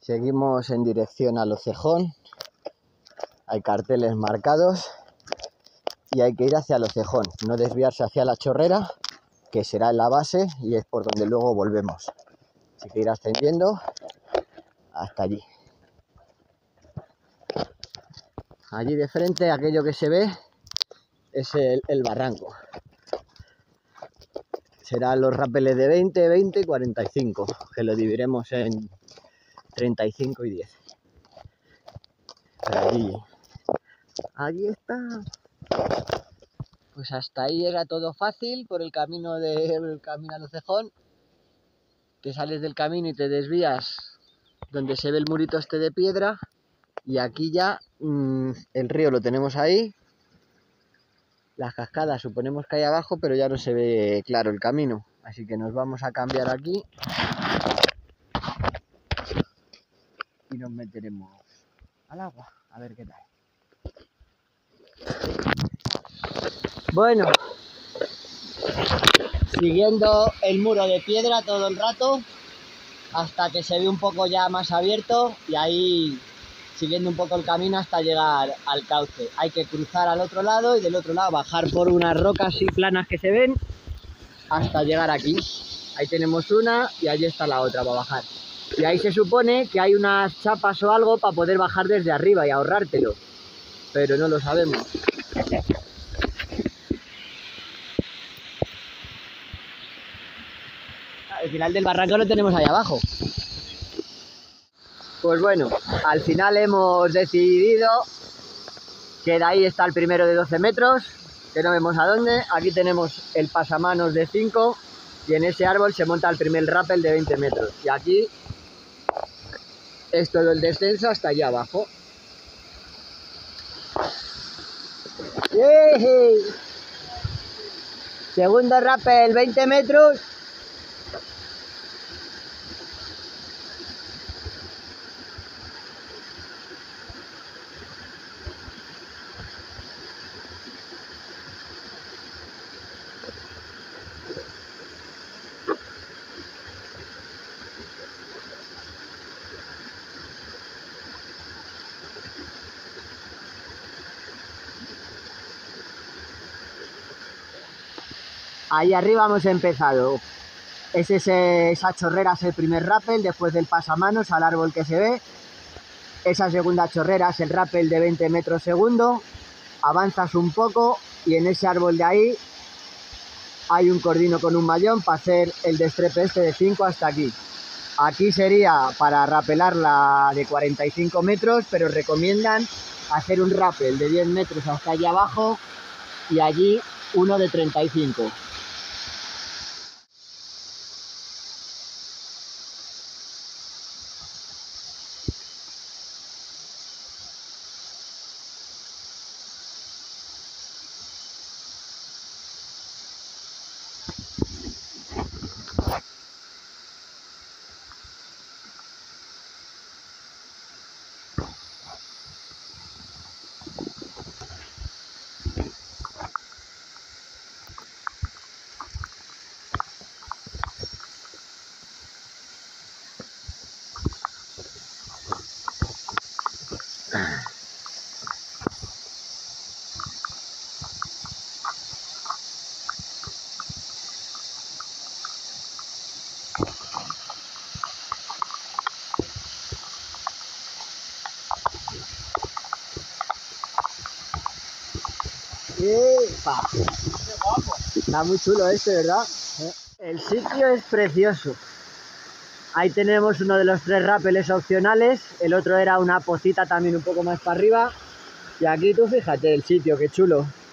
Seguimos en dirección al Hocejón. Hay carteles marcados y hay que ir hacia el Hocejón, no desviarse hacia la Chorrera, que será en la base y es por donde luego volvemos. Así que ir ascendiendo hasta allí. Allí de frente, aquello que se ve es el barranco. Serán los rápeles de 20, 20 y 45, que lo dividiremos en 35 y 10. Pero allí está. Pues hasta ahí llega todo fácil por el camino al Hocejón. Te sales del camino y te desvías donde se ve el murito este de piedra. Y aquí ya el río lo tenemos ahí. Las cascadas suponemos que hay abajo, pero ya no se ve claro el camino. Así que nos vamos a cambiar aquí. Y nos meteremos al agua, a ver qué tal. Bueno, siguiendo el muro de piedra todo el rato, hasta que se ve un poco ya más abierto, y ahí siguiendo un poco el camino hasta llegar al cauce. Hay que cruzar al otro lado y del otro lado bajar por unas rocas así planas que se ven hasta llegar aquí. Ahí tenemos una y allí está la otra para bajar. Y ahí se supone que hay unas chapas o algo para poder bajar desde arriba y ahorrártelo, pero no lo sabemos. Al final del barranco lo tenemos ahí abajo. Pues bueno, al final hemos decidido que de ahí está el primero de 12 metros, que no vemos a dónde. Aquí tenemos el pasamanos de 5 y en ese árbol se monta el primer rappel de 20 metros. Y aquí es todo el descenso hasta allá abajo. ¡Yey! Segundo rappel, 20 metros. Ahí arriba hemos empezado. Esa chorrera es el primer rappel, después del pasamanos al árbol que se ve. Esa segunda chorrera es el rappel de 20 metros segundo. Avanzas un poco y en ese árbol de ahí hay un cordino con un mallón para hacer el destrepe este de 5 hasta aquí. Aquí sería para rapelar la de 45 metros, pero recomiendan hacer un rappel de 10 metros hasta allá abajo y allí uno de 35. ¡Epa! Está muy chulo este, ¿verdad? El sitio es precioso. Ahí tenemos uno de los 3 rápeles opcionales. El otro era una pocita también un poco más para arriba. Y aquí tú fíjate el sitio, qué chulo.